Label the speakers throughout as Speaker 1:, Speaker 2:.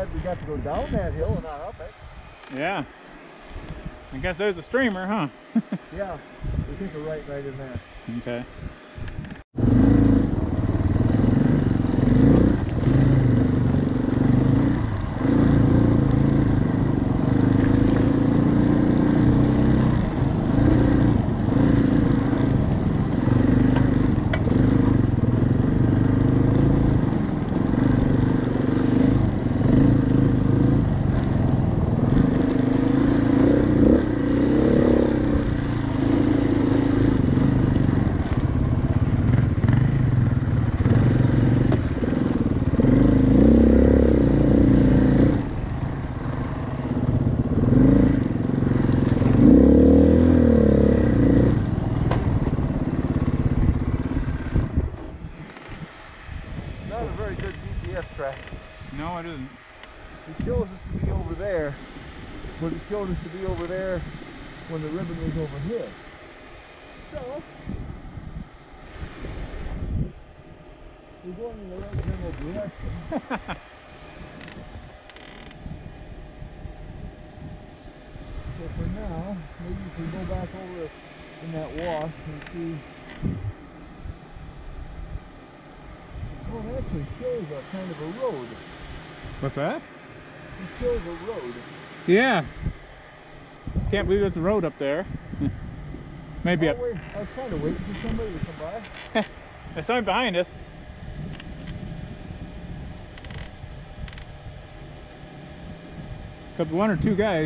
Speaker 1: glad we got to go down that hill and not up it.
Speaker 2: Yeah. I guess there's a streamer, huh?
Speaker 1: Yeah, we take a right in there.
Speaker 2: Okay.
Speaker 1: Not a very good GPS track.
Speaker 2: No, it isn't.
Speaker 1: It shows us to be over there, but it showed us to be over there when the ribbon was over here. So, we're going in the right general direction. So for now, maybe we can go back over in that wash and see. Well, it actually shows a kind of a road.
Speaker 2: What's that?
Speaker 1: It shows a road.
Speaker 2: Yeah. Can't believe there's a road up there. Maybe
Speaker 1: I was kind of waiting for somebody to come by.
Speaker 2: There's something behind us. Could be one or two guys.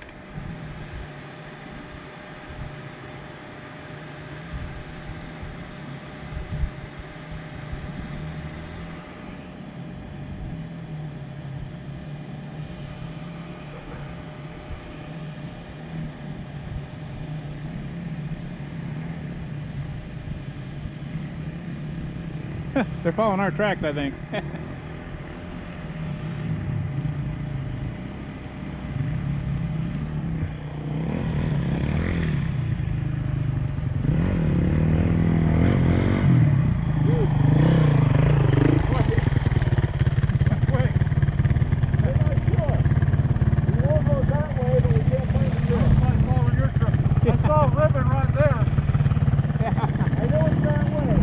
Speaker 2: They're following our tracks, I think.
Speaker 1: I saw a ribbon right there. I know it's that way.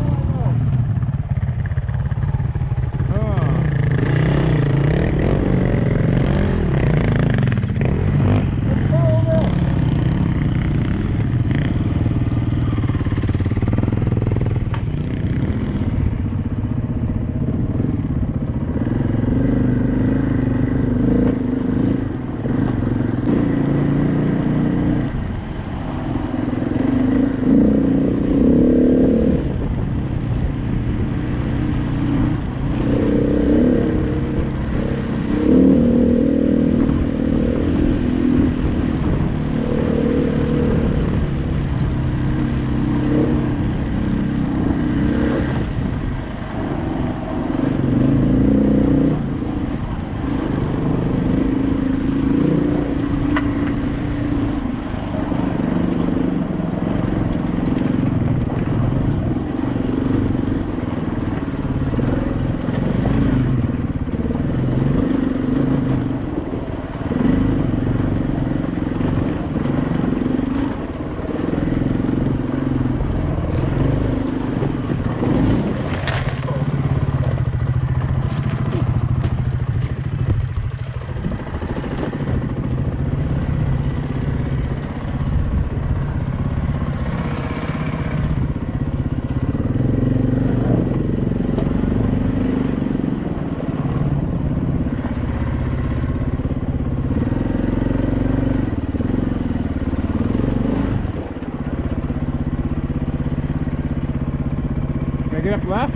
Speaker 2: Get up left.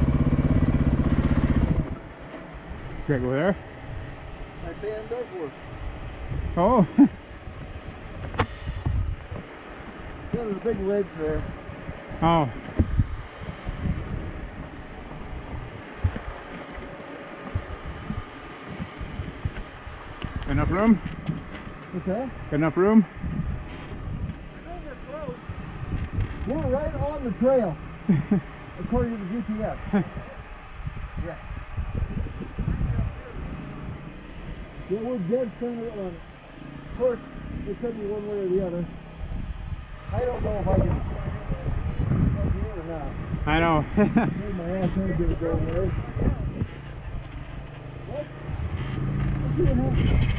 Speaker 2: Great, go there.
Speaker 1: My fan does work.
Speaker 2: Oh.
Speaker 1: Yeah, there's a big ledge there.
Speaker 2: Oh. Enough room?
Speaker 1: What's that?
Speaker 2: Got enough room?
Speaker 1: We're right on the trail, according to the GPS. Yeah. Yeah, we're dead center on it. Of course, it could be one way or the other. I don't know if I can up here or not.
Speaker 2: I know.
Speaker 1: Maybe my ass ain't gonna go away. What? Let's see what happens.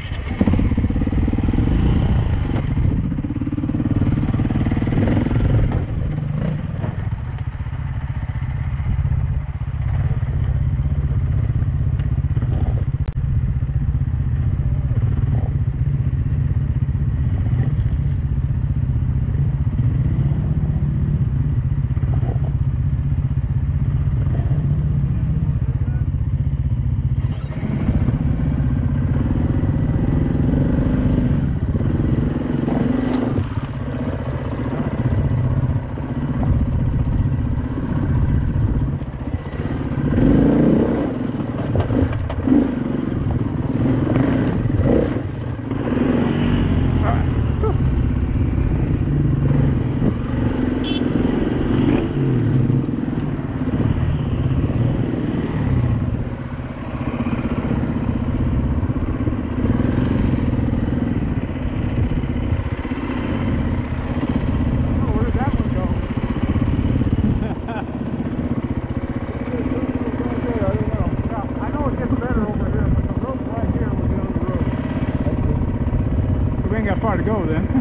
Speaker 2: Far to go then.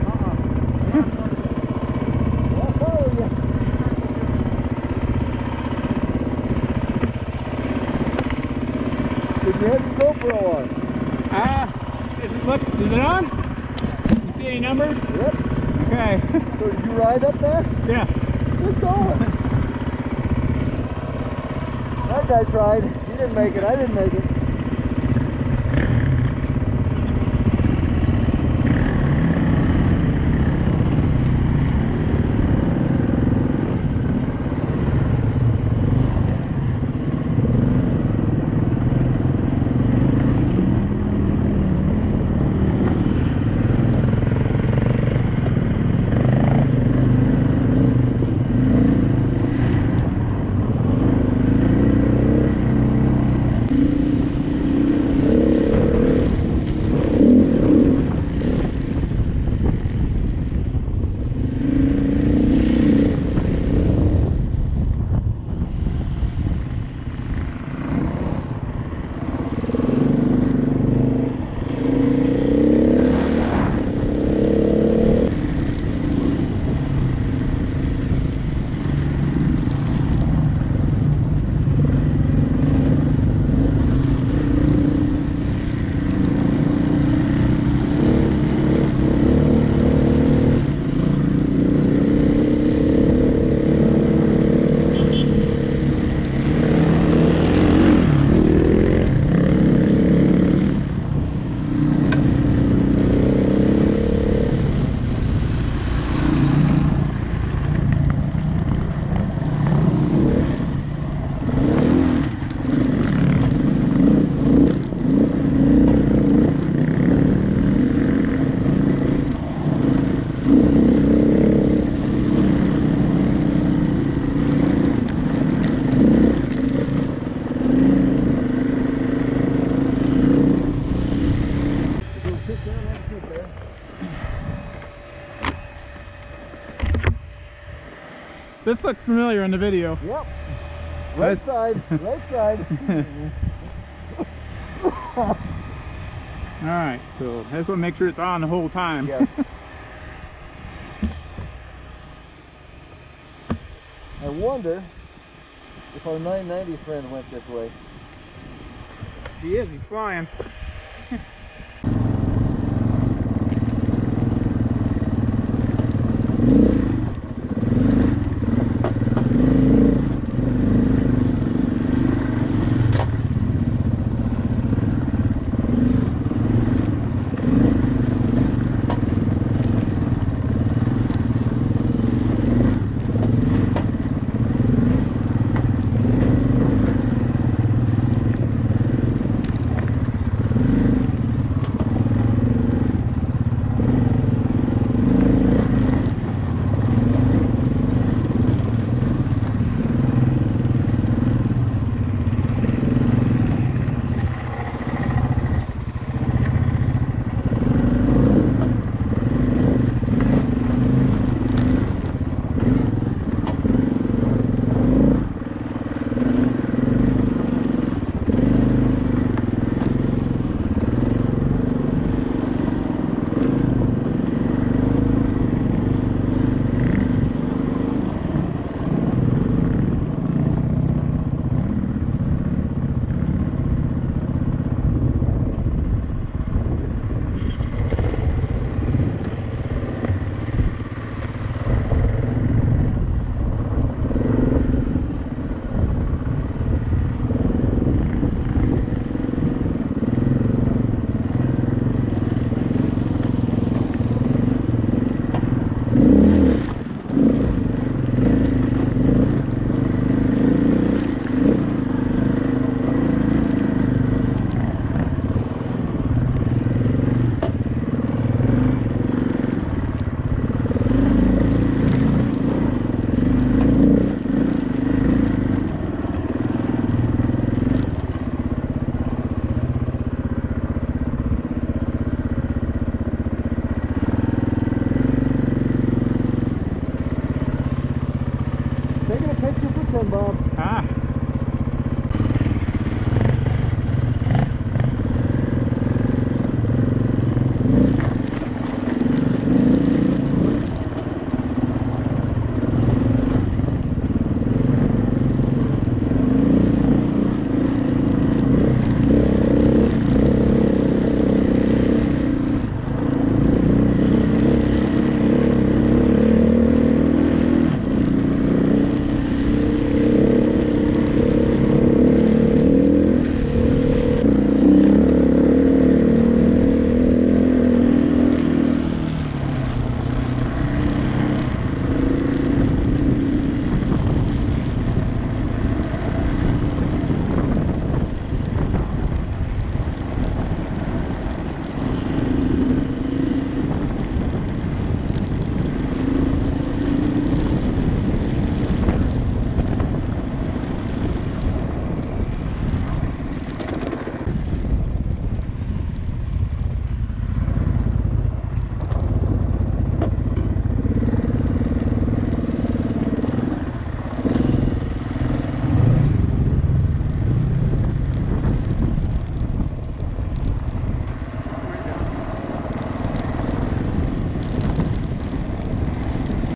Speaker 1: I'll follow you. Did you have your GoPro on?
Speaker 2: Is it on? You see any numbers?
Speaker 1: Yep.
Speaker 2: Okay.
Speaker 1: So did you ride up there?
Speaker 2: Yeah.
Speaker 1: Good going. That guy tried. He didn't make it. I didn't make it.
Speaker 2: This looks familiar in the video.
Speaker 1: Yep. Right side. Right side.
Speaker 2: Alright, so I just want to make sure it's on the whole time.
Speaker 1: Yes. I wonder if our 990 friend went this way.
Speaker 2: He is, he's flying.
Speaker 1: fun, Bob.